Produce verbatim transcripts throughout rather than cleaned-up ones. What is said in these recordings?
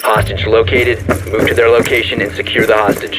Hostage located. Move to their location and secure the hostage.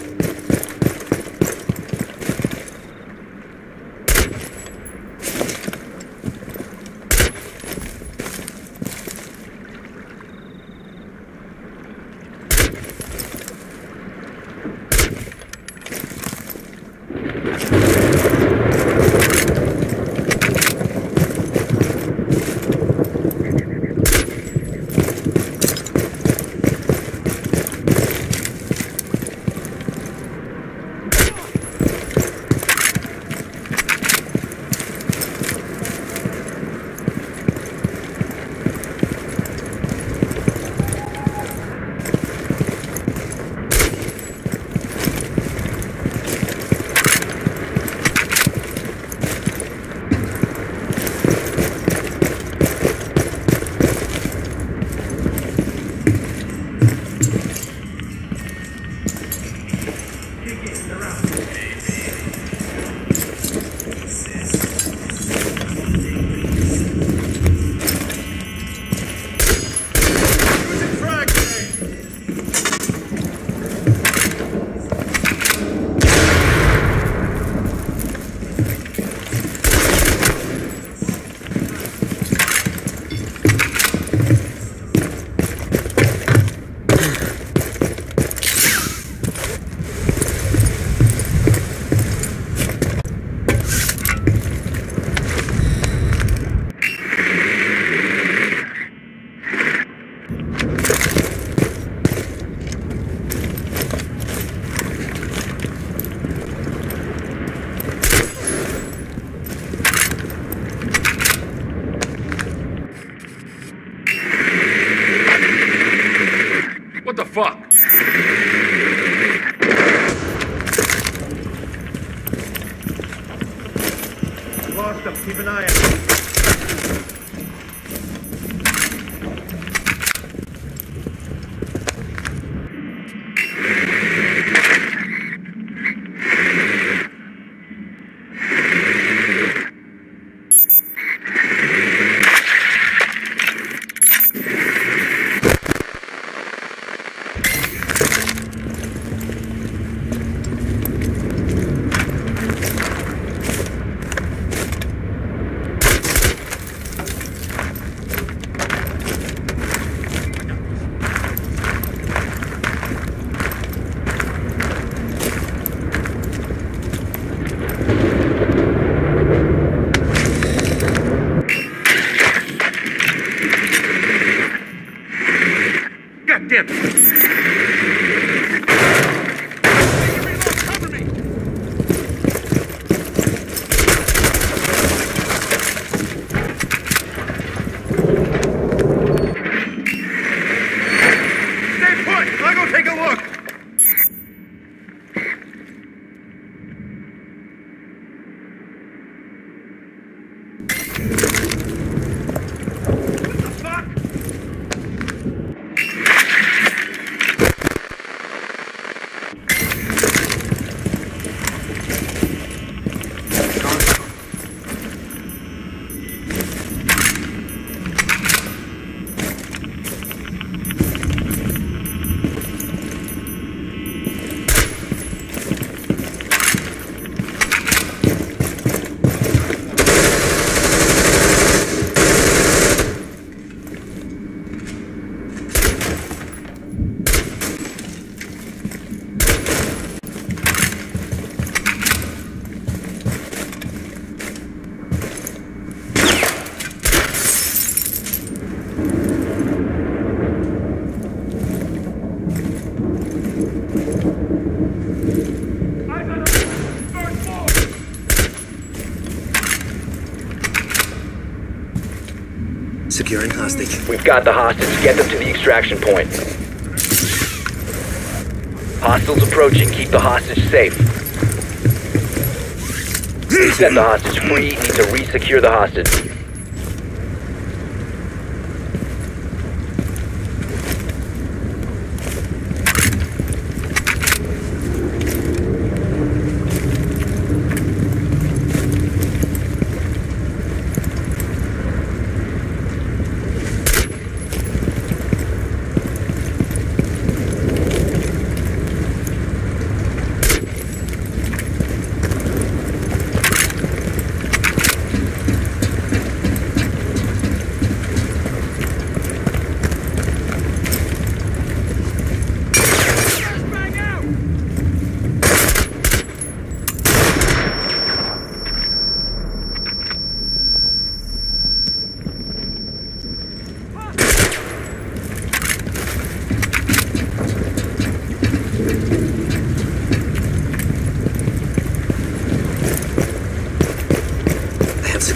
What the fuck? Lost him. Keep an eye on him. Damn. Stay put! I'll go take a look! Securing hostage. We've got the hostage. Get them to the extraction point. Hostiles approaching. Keep the hostage safe. Set the hostage free. Need to re-secure the hostage.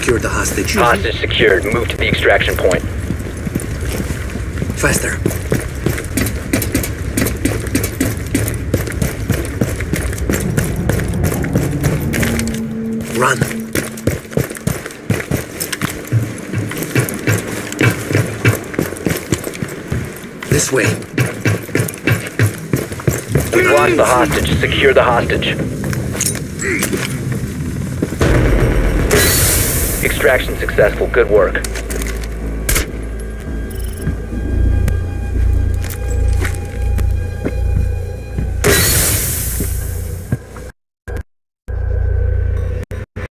secured the hostage. Hostage secured. Move to the extraction point. Faster. Run. This way. We've lost the hostage. Secure the hostage. Extraction successful. Good work.